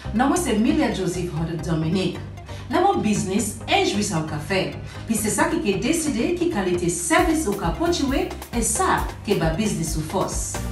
Não é Millia Jospeh de Dominica. Não é business é juiz ao café. Pise sabe que decide que qualidade service o capote é sabe que ba business o fosse.